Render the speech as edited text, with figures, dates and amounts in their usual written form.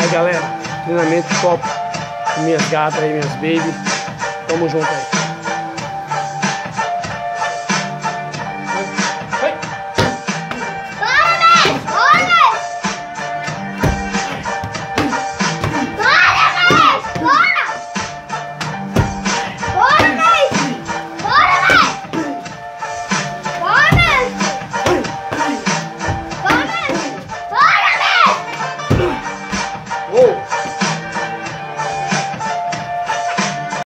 Aí galera, treinamento top com minhas gatas aí, minhas baby. Tamo junto aí.